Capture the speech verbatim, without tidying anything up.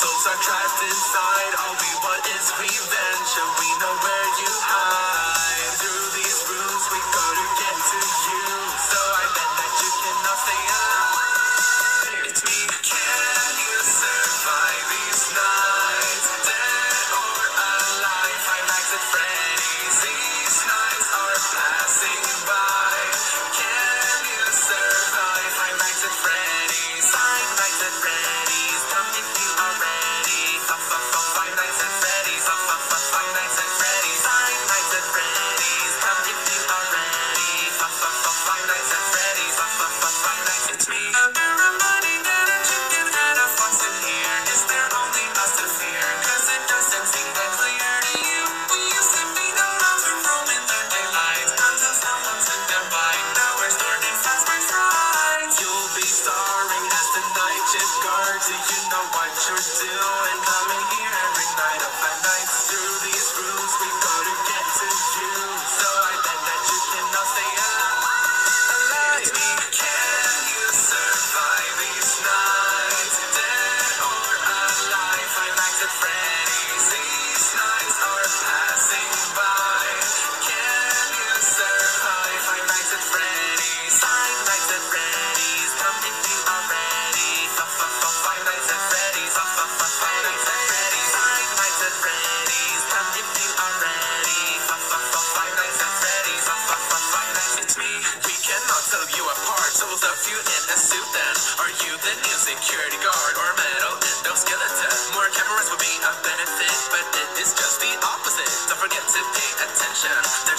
souls are trapped inside. All we want is revenge, and we know where you hide. Through these rooms we go to get to you, so I bet that you cannot stay alive. It's me. Can you survive these nights? Dead or alive? Five Nights at Freddy's. These nights are passing by. Can you survive Five Nights at Freddy's? Five Nights at Freddy's. Come if you are ready. Five Nights at Freddy's. Five Nights at Freddy's. Five Nights at Freddy's. Come if you are ready. Five Nights at Freddy's. Five Nights. It's me. Everybody get a chicken head of what's in here. Is there only us to fear? Cause it doesn't seem that clear to you. We used to be the ones who roam in the daylight until someone took their bite. Now we're stored in fast break frights. You'll be starring as the night shift guard. Do you know what you're doing? Coming here every night of my nights. Through these rooms we go to get to you, so I bet that you cannot stay alive. It's me. Can you survive these nights? Dead or alive? Five Nights at Freddy's. These nights are passing by. Can you survive Five Nights at Freddy's? Five Nights at Freddy's. Come if you are ready. Five Nights at Freddy's. Five Nights at Freddy's. Five Nights at Freddy's. Come if you are ready. Five Nights at Freddy's. Five Nights. It's me. We cannot tell you apart. So we'll stuff you in a suit then. Are you the new security guard or metal endoskeleton? More cameras would be a benefit, but it is just the opposite. Don't forget to pay attention.